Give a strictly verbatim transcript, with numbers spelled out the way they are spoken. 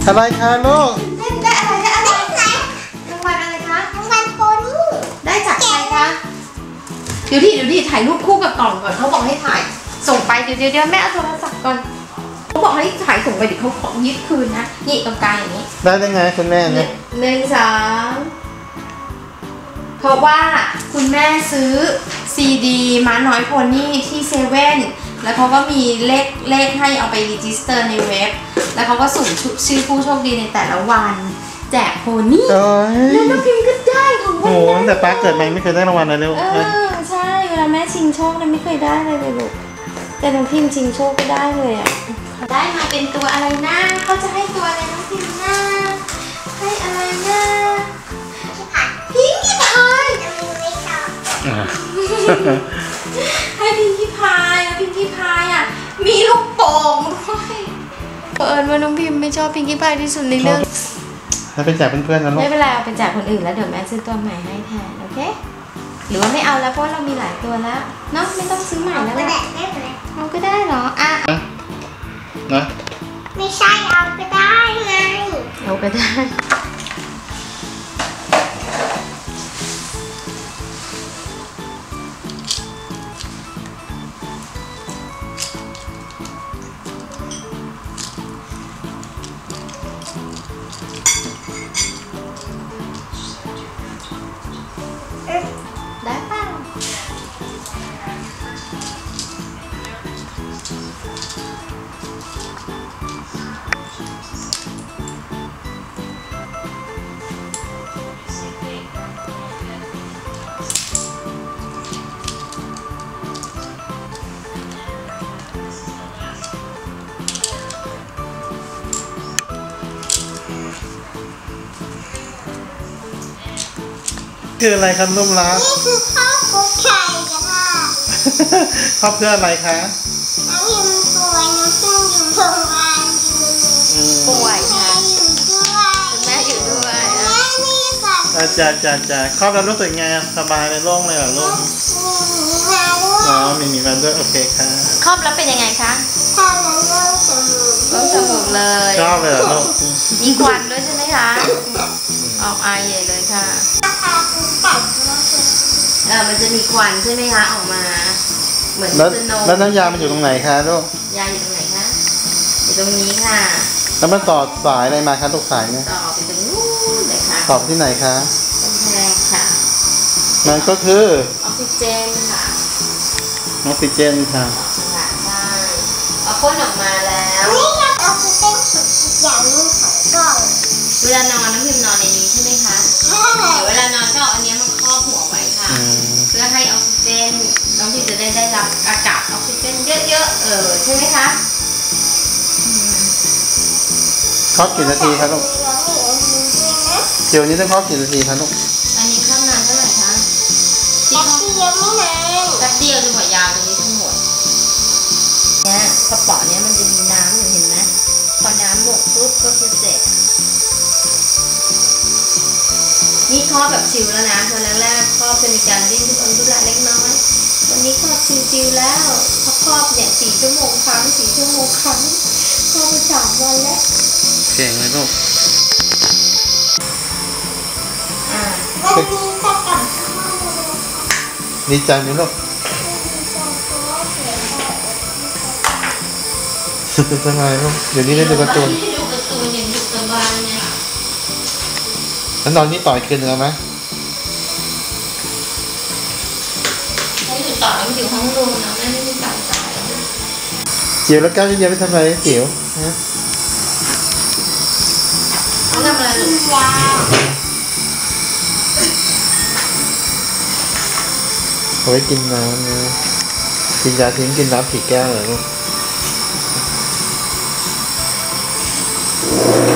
อะไรคะลูกได้อะไรได้อะไรรางวัลอะไรคะรางวัลโพนี่ได้จากใครคะเดี๋ยวดิเดี๋ยวดิถ่ายรูปคู่กับกล่องก่อนเขาบอกให้ถ่ายส่งไปเดี๋ยวเดี๋ยวเดี๋ยวแม่เอาโทรศัพท์ก่อนเขาบอกให้ถ่ายส่งไปเดี๋ยวเขาขอยึดคืนนะนี่ตรงกลางอย่างนี้ได้ได้ไงคุณแม่เนี่ยหนึ่งสองเพราะว่าคุณแม่ซื้อซีดีม้าน้อยโพนี่ที่เซเว่นแล้วเขาก็มีเลขเลขให้เอาไปรีจิสเตอร์ในเว็บแล้วเขาก็สุ่มชื่อผู้โชคดีในแต่ละวันแจกโพนี่แล้วน้องพิมพ์ก็ได้ของวันนั้นโอ้แต่ป้าเกิดมาไม่เคยได้รางวัลเลยลูกเออใช่เวลาแม่ชิงโชคเนี่ยไม่เคยได้เลยเลยลูกแต่น้องพิมพ์ชิงโชคก็ได้เลยอ่ะได้มาเป็นตัวอะไรนะเขาจะให้ตัวอะไรน้องพิมพ์นะให้อะไรนะพิงกี้พายให้พิงกี้พายแล้วพิงกี้พายอ่ะมีลูกโป่งด้วยเอิญว่าน้องพิมพ์ไม่ชอบพิงกี้พายที่สุดในเรื่องแล้วเป็นแจกเพื่อนๆนะลูกไม่เป็นไรเอาเป็นแจกคนอื่นแล้วเดี๋ยวแม่ซื้อตัวใหม่ให้แทนโอเคหรือว่าไม่เอาแล้วเพราะเรามีหลายตัวแล้วเนาะไม่ต้องซื้อใหม่แล้วแหละเอาก็ได้เหรออ่ะนะไม่ใช่เอาก็ได้ไงเอาก็ได้ได้เปล่าคืออะไรครับนุ่มรักนี่คือข้าวกุ๊กไข่ค่ะครอบเพื่ออะไรคะน้องพิมป่วยน้องพิมอยู่โรงพยาบาลอยู่ป่วยค่ะแม่อยู่ด้วยแม่อยู่ด้วยแม่นี่ค่ะอาจารย์จ่าจ่าครอบแล้วรู้สึกไงสบายในโล่งเลยเหรอลูกมีมาด้วยอ๋อมีมีมาด้วยโอเคค่ะครอบแล้วเป็นยังไงคะข้าวแล้วเริ่มสมุนเริ่มสมุนเลยชอบเลยเหรอลูกมีควันด้วยใช่ไหมคะออกไอใหญ่เลยค่ะราคาคือตัดมาคือเออมันจะมีควันใช่ไหมคะออกมาเหมือนแล้วแล้วน้ำยามันอยู่ตรงไหนคะลูกยาอยู่ตรงไหนคะอยู่ตรงนี้ค่ะแล้วมันต่อสายอะไรมาคะลูกสายเนี่ยต่อไปตรงนู้นเลยค่ะต่อที่ไหนคะกำแพงค่ะมันก็คือออกซิเจนค่ะออกซิเจนค่ะค่ะใช่เอาพ่นออกมาแล้วนี่ไงออกซิเจนสุดอย่างนี้ของกล่องเวลานอนน้ำพิมพ์นอนในนี้ใช่ไหมคะเดี๋ยวเวลานอนก็เอาอันนี้มาครอบหัวไว้ค่ะเพื่อให้ออกซิเจนน้องพิมจะได้ได้รับอากาศออกซิเจนเยอะๆเออใช่ไหมคะครอบกี่นาทีครับลูกเดี๋ยวนี้ต้องครอบกี่นาทีครับลูกอันนี้ครอบนานเท่าไหร่คะแป๊บเดียวไม่นานแป๊บเดียวจนกว่ายาวตรงนี้ทั้งหมดเนี่ยกระป๋องเนี้ยมันจะมีน้ำอยู่เห็นไหมพอน้ำหมดปุ๊บก็คือเสร็จนี่ครอบแบบชิลแล้วนะวันแรกๆครอบจะมีการดิ้นทุรนทุรายเล็กน้อยวันนี้ครอบชิลๆแล้วพอครอบเนี่ยสี่ชั่วโมงครั้งสี่ชั่วโมงครั้งครอบไปสามวันแล้วเก่งเลยลูกอ่าวันนี้จะกลับบ้านดีใจไหมลูกสบายลูกเดี๋ยวนี้ได้ดูการ์ตูนดูการ์ตูนอย่างดุสบายเนี่ยแล้วนอนนี่ต่อยคืนแล้วไหมให้อยู่ต่อมันอยู่ห้องรูมนะแม่ไม่ได้ต่างใจจิ๋วแล้วก้าวจะยังไม่ทำอะไรจิ๋วฮะเขาทำอะไรลูกยาเอาไว้กินน้ำนะกินยาทิ้งกินน้ำผีแก้วเหรอลูก